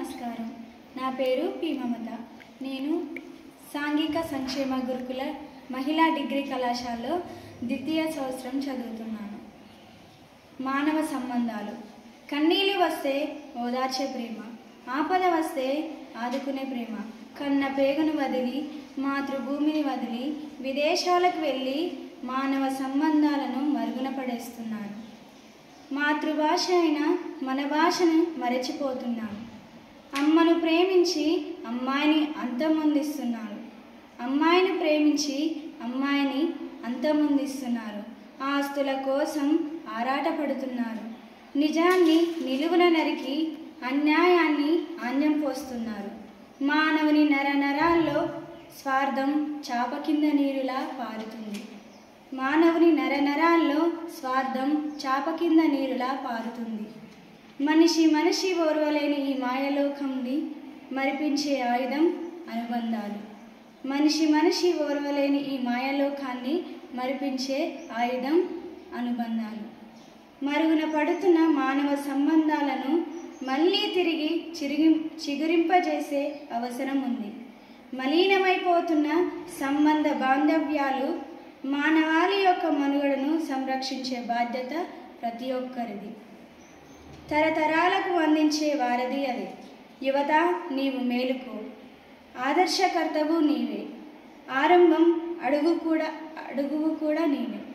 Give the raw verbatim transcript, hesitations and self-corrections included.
నమస్కారం. నా పేరు పి మమత. నేను సాంఘిక సంక్షేమ గురుకుల మహిళా డిగ్రీ కళాశాలలో ద్వితీయ సంవత్సరం చదువుతున్నాను. మానవ సంబంధాలు. కన్నీళ్ళు వస్తే ఓదార్చే ప్రేమ, ఆపద వస్తే ఆదుకునే ప్రేమ. కన్న పేగును వదిలి మాతృభూమిని వదిలి విదేశాలకు వెళ్ళి మానవ సంబంధాలను మరుగున పడేస్తున్నారు. మాతృభాష అయిన మన భాషను మరచిపోతున్నాను. అమ్మను ప్రేమించి అమ్మాయిని అంతమొందిస్తున్నారు. అమ్మాయిని ప్రేమించి అమ్మాయిని అంతమొందిస్తున్నారు. ఆస్తుల కోసం ఆరాటపడుతున్నారు. నిజాన్ని నిలువున నరికి అన్యాయాన్ని ఆన్యం పోస్తున్నారు. మానవుని నర నరాల్లో స్వార్థం చాప కింద నీరులా పారుతుంది. మానవుని నర నరాల్లో స్వార్థం చాప కింద నీరులా పారుతుంది. మనిషి మనిషి ఓర్వలేని ఈ మాయలోకంని మరిపించే ఆయుధం అనుబంధాలు. మనిషి మనిషి ఓర్వలేని ఈ మాయలోకాన్ని మరిపించే ఆయుధం అనుబంధాలు. మరుగున పడుతున్న మానవ సంబంధాలను మళ్ళీ తిరిగి చిరిగి చిగురింపజేసే అవసరం ఉంది. మలీనమైపోతున్న సంబంధ బాంధవ్యాలు మానవాళి యొక్క మనుగడను సంరక్షించే బాధ్యత ప్రతి ఒక్కరిది. తరతరాలకు అందించే వారధి అది. యువత, నీవు మేలుకో. ఆదర్శకర్తవు నీవే. ఆరంభం అడుగు కూడా అడుగువు కూడా నీవే.